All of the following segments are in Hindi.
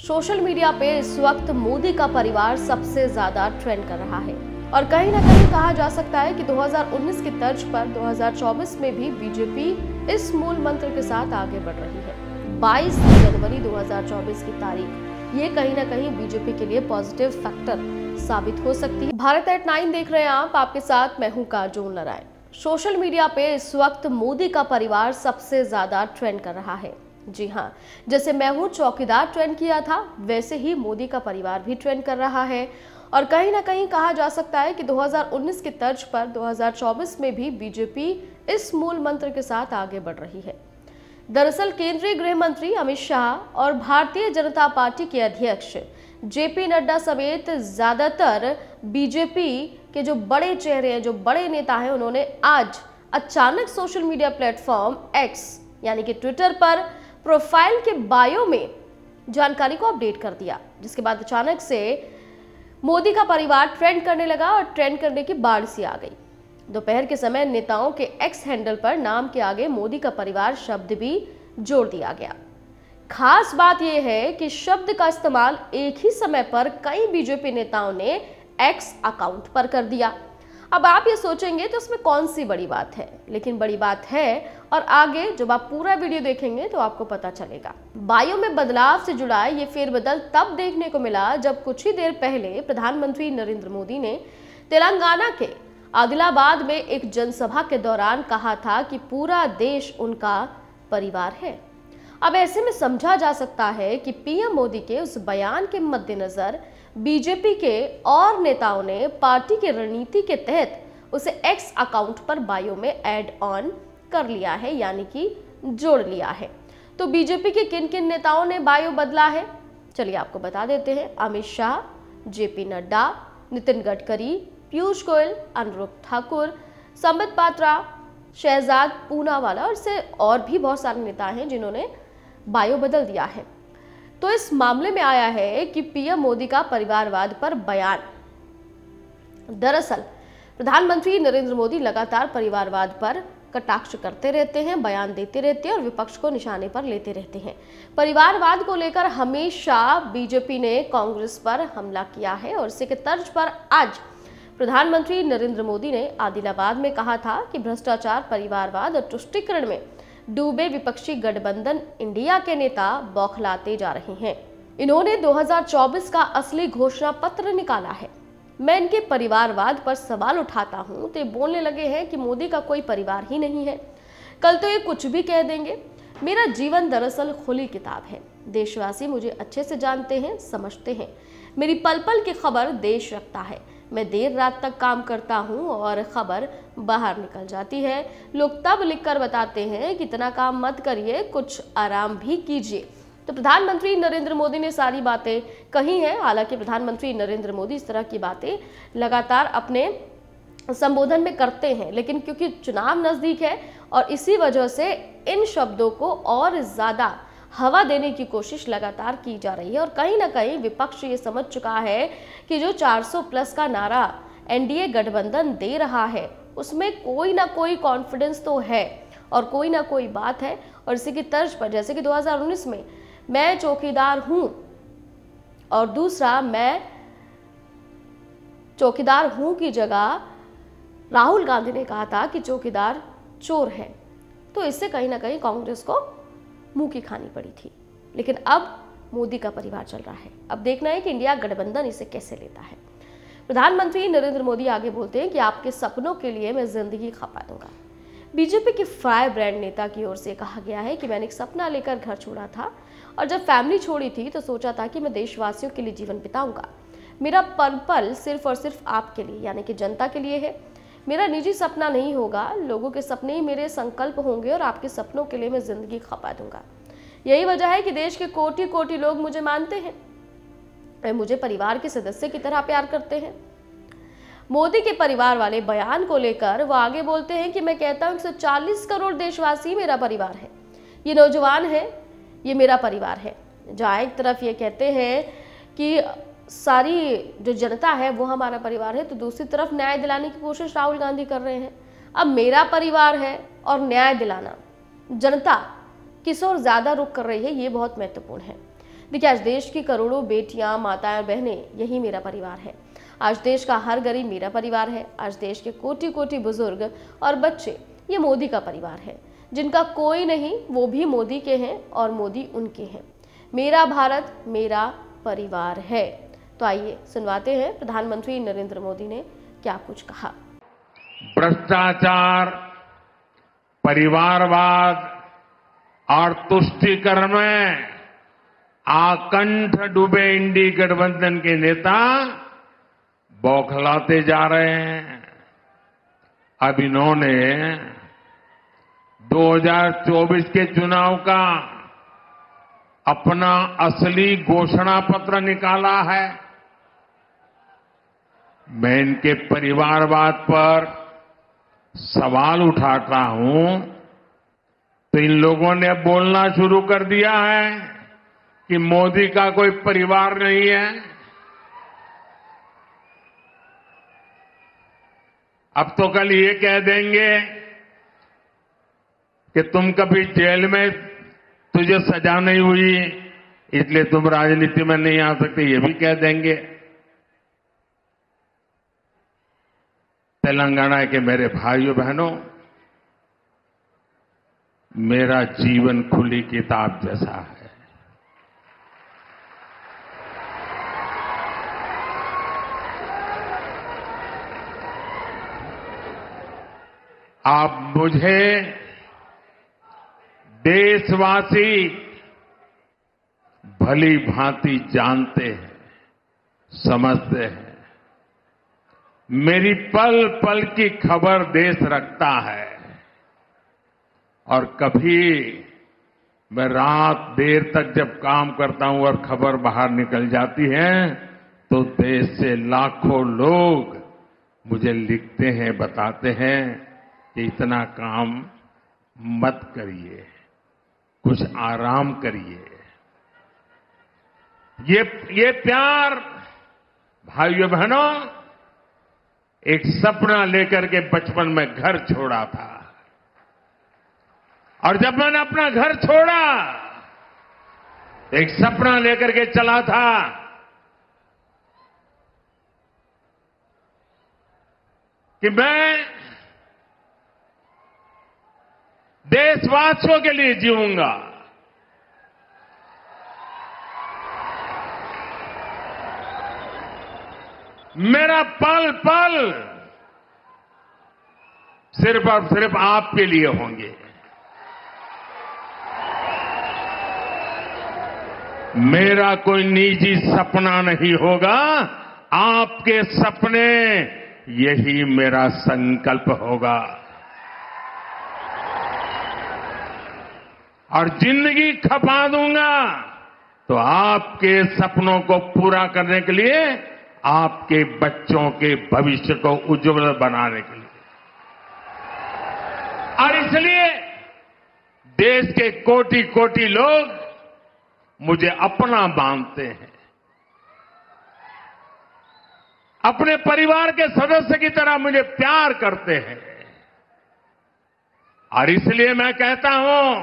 सोशल मीडिया पे इस वक्त मोदी का परिवार सबसे ज्यादा ट्रेंड कर रहा है और कहीं ना कहीं कहा जा सकता है कि 2019 की तर्ज पर 2024 में भी बीजेपी इस मूल मंत्र के साथ आगे बढ़ रही है। 22 जनवरी 2024 की तारीख ये कहीं ना कहीं बीजेपी के लिए पॉजिटिव फैक्टर साबित हो सकती है। भारत@9 देख रहे हैं आप, आपके साथ मैं हूं काजोल नारायण। सोशल मीडिया पे इस वक्त मोदी का परिवार सबसे ज्यादा ट्रेंड कर रहा है। जी हाँ, जैसे मैं हूं चौकीदार ट्रेंड किया था, वैसे ही मोदी का परिवार भी ट्रेंड कर रहा है और कहीं ना कहीं कहा जा सकता है कि 2019 की तर्ज पर 2024 में भी बीजेपी इस मूल मंत्र के साथ आगे बढ़ रही है। दरअसल केंद्रीय गृह मंत्री अमित शाह और भारतीय जनता पार्टी के अध्यक्ष जेपी नड्डा समेत ज्यादातर बीजेपी के जो बड़े चेहरे हैं, जो बड़े नेता हैं, उन्होंने आज अचानक सोशल मीडिया प्लेटफॉर्म एक्स यानी कि ट्विटर पर प्रोफाइल के बायो में जानकारी को अपडेट कर दिया, जिसके बाद अचानक से मोदी का परिवार ट्रेंड करने लगा और ट्रेंड करने की बाढ़ सी आ गई। दोपहर के समय नेताओं के एक्स हैंडल पर नाम के आगे मोदी का परिवार शब्द भी जोड़ दिया गया। खास बात यह है कि शब्द का इस्तेमाल एक ही समय पर कई बीजेपी नेताओं ने एक्स अकाउंट पर कर दिया। अब आप ये सोचेंगे तो इसमें कौन सी बड़ी बात है, लेकिन बड़ी बात है और आगे जब आप पूरा वीडियो देखेंगे तो आपको पता चलेगा। बायो में बदलाव से जुड़ा ये फेरबदल तब देखने को मिला जब कुछ ही देर पहले प्रधानमंत्री नरेंद्र मोदी ने तेलंगाना के आदिलाबाद में एक जनसभा के दौरान कहा था कि पूरा देश उनका परिवार है। अब ऐसे में समझा जा सकता है कि पीएम मोदी के उस बयान के मद्देनजर बीजेपी के और नेताओं ने पार्टी की रणनीति के तहत उसे एक्स अकाउंट पर बायो में ऐड ऑन कर लिया है, यानी कि जोड़ लिया है। तो बीजेपी के किन किन नेताओं ने बायो बदला है, चलिए आपको बता देते हैं। अमित शाह, जेपी नड्डा, नितिन गडकरी, पीयूष गोयल, अनुराग ठाकुर, संबित पात्रा, शहजाद पूनावाला और से और भी बहुत सारे नेता हैं जिन्होंने बायो बदल दिया है। तो इस मामले में आया है कि पीएम मोदी का परिवारवाद पर बयान। दरअसल प्रधानमंत्री नरेंद्र मोदी लगातार परिवारवाद पर कटाक्ष करते रहते हैं, बयान देते रहते हैं और विपक्ष को निशाने पर लेते रहते हैं। परिवारवाद को लेकर हमेशा बीजेपी ने कांग्रेस पर हमला किया है और इसी के तर्ज पर आज प्रधानमंत्री नरेंद्र मोदी ने आदिलाबाद में कहा था कि भ्रष्टाचार, परिवारवाद और तुष्टीकरण में डूबे विपक्षी गठबंधन इंडिया के नेता बौखलाते जा रहे हैं। इन्होंने 2024 का असली घोषणा पत्र निकाला है। मैं इनके परिवारवाद पर सवाल उठाता हूं तो ये बोलने लगे हैं कि मोदी का कोई परिवार ही नहीं है। कल तो ये कुछ भी कह देंगे। मेरा जीवन दरअसल खुली किताब है। देशवासी मुझे अच्छे से जानते हैं, समझते हैं। मेरी पल पल की खबर देश रखता है। मैं देर रात तक काम करता हूं और खबर बाहर निकल जाती है। लोग तब लिखकर बताते हैं कि इतना काम मत करिए, कुछ आराम भी कीजिए। तो प्रधानमंत्री नरेंद्र मोदी ने सारी बातें कही हैं। हालांकि प्रधानमंत्री नरेंद्र मोदी इस तरह की बातें लगातार अपने संबोधन में करते हैं, लेकिन क्योंकि चुनाव नजदीक है और इसी वजह से इन शब्दों को और ज्यादा हवा देने की कोशिश लगातार की जा रही है और कहीं ना कहीं विपक्ष ये समझ चुका है कि जो 400 प्लस का नारा एनडीए गठबंधन दे रहा है उसमें कोई ना कोई कॉन्फिडेंस तो है और कोई ना कोई बात है। और इसी की तर्ज पर जैसे कि 2019 में मैं चौकीदार हूं और दूसरा मैं चौकीदार हूं की जगह राहुल गांधी ने कहा था कि चौकीदार चोर है, तो इससे कहीं ना कहीं कांग्रेस को मुंह की खानी पड़ी थी। लेकिन अब मोदी का परिवार चल रहा है। अब देखना है कि इंडिया गठबंधन इसे कैसे लेता है। प्रधानमंत्री नरेंद्र मोदी आगे बोलते हैं कि आपके सपनों के लिए मैं जिंदगी खपा दूंगा। बीजेपी के फायर ब्रांड नेता की ओर से कहा गया है कि मैंने एक सपना लेकर घर छोड़ा था और जब फैमिली छोड़ी थी तो सोचा था कि मैं देशवासियों के लिए जीवन बिताऊंगा। मेरा पल पल सिर्फ और सिर्फ आपके लिए यानी कि जनता के लिए है। मेरा निजी सपना नहीं होगा, लोगों के सपने ही मेरे संकल्प होंगे और आपके सपनों के लिए मैं जिंदगी खपा दूंगा। यही वजह है कि देश के कोटि कोटि लोग मुझे मानते हैं, वे मुझे परिवार के सदस्य की तरह प्यार करते हैं। मोदी के परिवार वाले बयान को लेकर वो आगे बोलते हैं कि मैं कहता हूं 140 करोड़ देशवासी मेरा परिवार है। ये नौजवान है, ये मेरा परिवार है। जहाँ एक तरफ ये कहते हैं कि सारी जो जनता है वो हमारा परिवार है, तो दूसरी तरफ न्याय दिलाने की कोशिश राहुल गांधी कर रहे हैं। अब मेरा परिवार है और न्याय दिलाना, जनता किस ओर ज्यादा रुख कर रही है, ये बहुत महत्वपूर्ण है। देखिए, आज देश की करोड़ों बेटियां, माताएं, बहनें, यही मेरा परिवार है। आज देश का हर गरीब मेरा परिवार है। आज देश के कोटि कोटि बुजुर्ग और बच्चे ये मोदी का परिवार है। जिनका कोई नहीं वो भी मोदी के हैं और मोदी उनके हैं। मेरा भारत मेरा परिवार है। तो आइए सुनवाते हैं प्रधानमंत्री नरेंद्र मोदी ने क्या कुछ कहा। भ्रष्टाचार, परिवारवाद और तुष्टीकरण में आकंठ डूबे इंडी गठबंधन के नेता बौखलाते जा रहे हैं। अब इन्होंने 2024 के चुनाव का अपना असली घोषणा पत्र निकाला है। मैं इनके परिवारवाद पर सवाल उठाता हूं तो इन लोगों ने बोलना शुरू कर दिया है कि मोदी का कोई परिवार नहीं है। अब तो कल ये कह देंगे कि तुम कभी जेल में तुझे सजा नहीं हुई इसलिए तुम राजनीति में नहीं आ सकते, ये भी कह देंगे। तेलंगाना के मेरे भाइयों बहनों, मेरा जीवन खुली किताब जैसा है। आप मुझे देशवासी भली भांति जानते हैं, समझते हैं। मेरी पल पल की खबर देश रखता है और कभी मैं रात देर तक जब काम करता हूं और खबर बाहर निकल जाती है तो देश से लाखों लोग मुझे लिखते हैं, बताते हैं कि इतना काम मत करिए, कुछ आराम करिए। ये प्यार भाइयों बहनों, एक सपना लेकर के बचपन में घर छोड़ा था और जब मैंने अपना घर छोड़ा एक सपना लेकर के चला था कि मैं देशवासियों के लिए जीऊंगा। मेरा पल पल सिर्फ और सिर्फ आपके लिए होंगे। मेरा कोई निजी सपना नहीं होगा, आपके सपने, यही मेरा संकल्प होगा। और जिंदगी खपा दूंगा तो आपके सपनों को पूरा करने के लिए, आपके बच्चों के भविष्य को उज्जवल बनाने के लिए। और इसलिए देश के कोटि कोटि लोग मुझे अपना मानते हैं, अपने परिवार के सदस्य की तरह मुझे प्यार करते हैं। और इसलिए मैं कहता हूं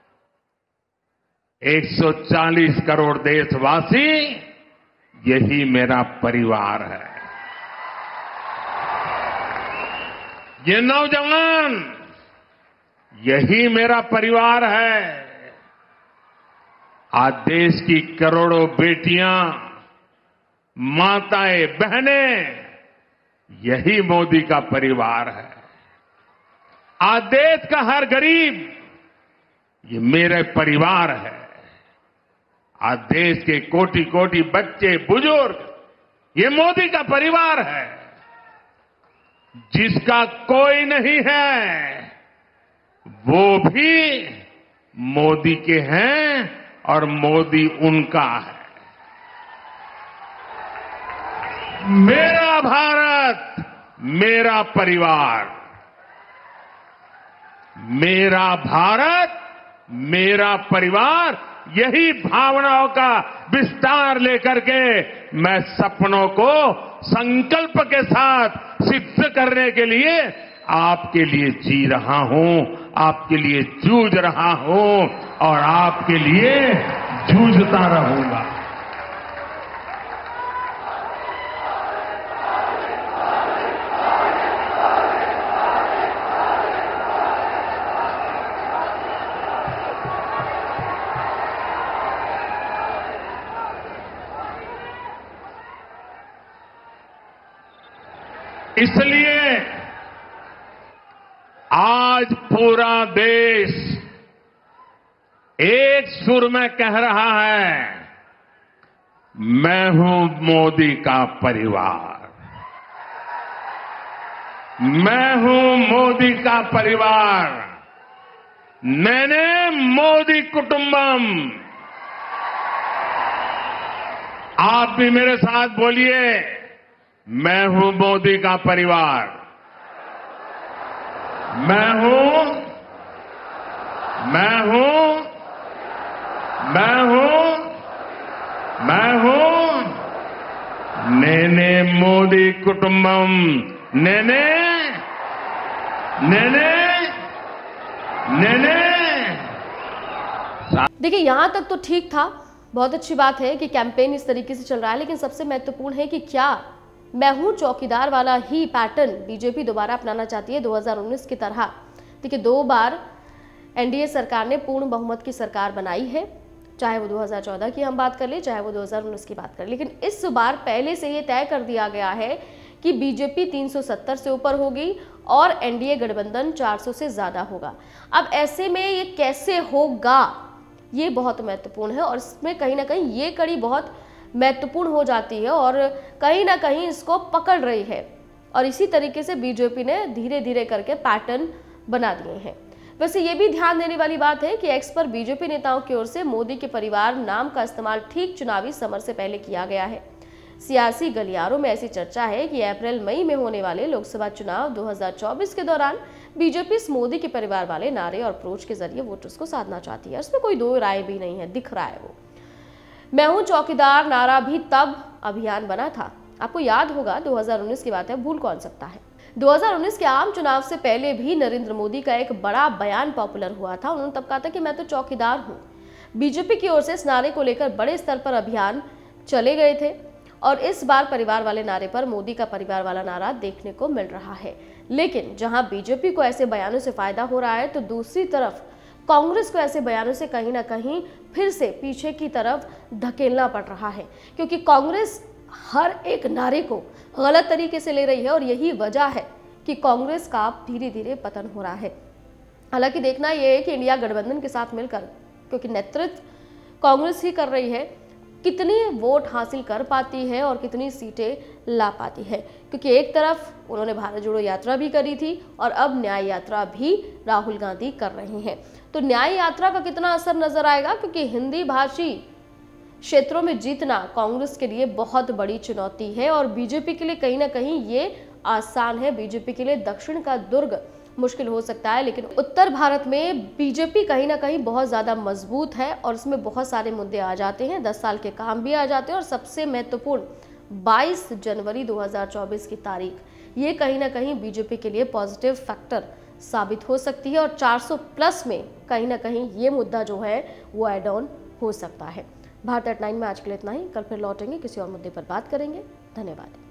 140 करोड़ देशवासी, यही मेरा परिवार है। ये नौजवान, यही मेरा परिवार है। आज देश की करोड़ों बेटियां, माताएं, बहनें, यही मोदी का परिवार है। आज देश का हर गरीब, ये मेरे परिवार है। आज देश के कोटि कोटि बच्चे, बुजुर्ग, ये मोदी का परिवार है। जिसका कोई नहीं है वो भी मोदी के हैं और मोदी उनका है। मेरा भारत मेरा परिवार, मेरा भारत मेरा परिवार, यही भावनाओं का विस्तार लेकर के मैं सपनों को संकल्प के साथ सिद्ध करने के लिए आपके लिए जी रहा हूं, आपके लिए जूझ रहा हूं और आपके लिए जूझता रहूंगा। इसलिए आज पूरा देश एक सुर में कह रहा है, मैं हूं मोदी का परिवार, मैं हूं मोदी का परिवार, नेने मोदी कुटुंबम। आप भी मेरे साथ बोलिए, मैं हूं मोदी का परिवार, मैं हूं नेने मोदी कुटुंबम, नेने नेने नेने। देखिए, यहां तक तो ठीक था, बहुत अच्छी बात है कि कैंपेन इस तरीके से चल रहा है, लेकिन सबसे महत्वपूर्ण है कि क्या मैं हूं चौकीदार वाला ही पैटर्न बीजेपी दोबारा अपनाना चाहती है 2019 की तरह। देखिए, 2 बार एनडीए सरकार ने पूर्ण बहुमत की सरकार बनाई है, चाहे वो 2014 की हम बात कर ले, चाहे वो 2019 की बात कर ले, लेकिन इस बार पहले से ये तय कर दिया गया है कि बीजेपी 370 से ऊपर होगी और एनडीए गठबंधन 400 से ज्यादा होगा। अब ऐसे में ये कैसे होगा, ये बहुत महत्वपूर्ण है और इसमें कहीं ना कहीं ये कड़ी बहुत महत्वपूर्ण हो जाती है और कहीं ना कहीं इसको पकड़ रही है। और इसी तरीके से बीजेपी ने धीरे धीरे करके पैटर्न बना दिए हैं। वैसे ये भी ध्यान देने वाली बात है कि एक्स पर बीजेपी नेताओं की ओर से मोदी के परिवार नाम का इस्तेमाल ठीक चुनावी समर से पहले किया गया है। सियासी गलियारों में ऐसी चर्चा है कि अप्रैल मई में होने वाले लोकसभा चुनाव 2024 के दौरान बीजेपी इस मोदी के परिवार वाले नारे और अप्रोच के जरिए वोटर्स को साधना चाहती है। इसमें कोई दो राय भी नहीं है, दिख रहा है वो। मैं हूं चौकीदार नारा भी तब अभियान बना था, आपको याद होगा, 2019 की बात है, भूल कौन सकता है। 2019 के आम चुनाव से पहले भी नरेंद्र मोदी का एक बड़ा बयान पॉपुलर हुआ था। उन्होंने तब कहा था कि मैं तो चौकीदार हूं। बीजेपी की ओर से इस नारे को लेकर बड़े स्तर पर अभियान चले गए थे और इस बार परिवार वाले नारे पर मोदी का परिवार वाला नारा देखने को मिल रहा है। लेकिन जहां बीजेपी को ऐसे बयानों से फायदा हो रहा है, तो दूसरी तरफ कांग्रेस को ऐसे बयानों से कहीं ना कहीं फिर से पीछे की तरफ धकेलना पड़ रहा है, क्योंकि कांग्रेस हर एक नारे को गलत तरीके से ले रही है और यही वजह है कि कांग्रेस का धीरे धीरे पतन हो रहा है। हालांकि देखना यह है कि इंडिया गठबंधन के साथ मिलकर, क्योंकि नेतृत्व कांग्रेस ही कर रही है, कितनी वोट हासिल कर पाती है और कितनी सीटें ला पाती है। क्योंकि एक तरफ उन्होंने भारत जोड़ो यात्रा भी करी थी और अब न्याय यात्रा भी राहुल गांधी कर रहे हैं। तो न्याय यात्रा का कितना असर नजर आएगा, क्योंकि हिंदी भाषी क्षेत्रों में जीतना कांग्रेस के लिए बहुत बड़ी चुनौती है और बीजेपी के लिए कहीं ना कहीं ये आसान है। बीजेपी के लिए दक्षिण का दुर्ग मुश्किल हो सकता है, लेकिन उत्तर भारत में बीजेपी कहीं ना कहीं बहुत ज्यादा मजबूत है और इसमें बहुत सारे मुद्दे आ जाते हैं, 10 साल के काम भी आ जाते हैं और सबसे महत्वपूर्ण 22 जनवरी 2024 की तारीख, ये कहीं ना कहीं बीजेपी के लिए पॉजिटिव फैक्टर साबित हो सकती है और 400 प्लस में कहीं ना कहीं ये मुद्दा जो है वो एड ऑन हो सकता है। भारत@9 में आज के लिए इतना ही। कल फिर लौटेंगे, किसी और मुद्दे पर बात करेंगे। धन्यवाद।